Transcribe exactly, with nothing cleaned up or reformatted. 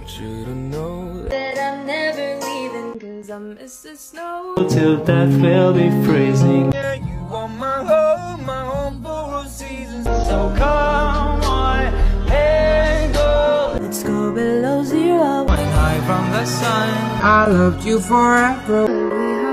want you to know that I'm never leaving, cause I miss the snow. Till death will be freezing. yeah, you are my home, my home for all seasons. So come on, let go. Let's go below zero. Flying high from the sun. I loved you forever. We